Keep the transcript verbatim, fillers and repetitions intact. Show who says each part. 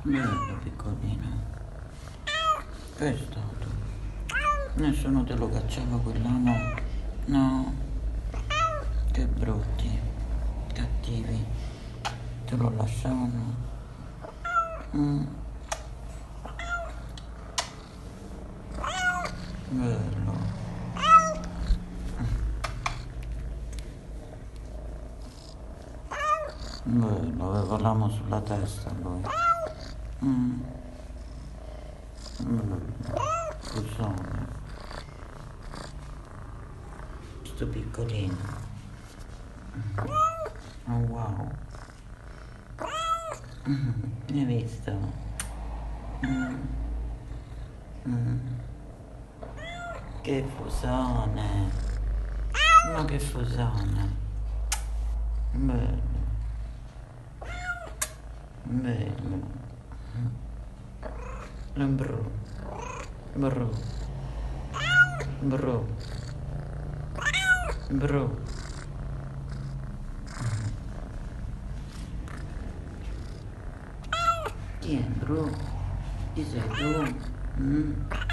Speaker 1: Bello piccolino. Che è stato? Nessuno te lo cacciava quell'amo? No. Che brutti, cattivi. Te lo lasciavano. Mm. Bello. Bello, aveva l'amo sulla testa lui. Mm. Bello. Cusone. Sto piccolino. Oh wow. Mm. Hai visto? Mm. Mm. Che fusone. Ma che fusone. Bello. Bello. Bru. Bru. Bru. Bru. Chi è Bru? Chi sei tu? Mm?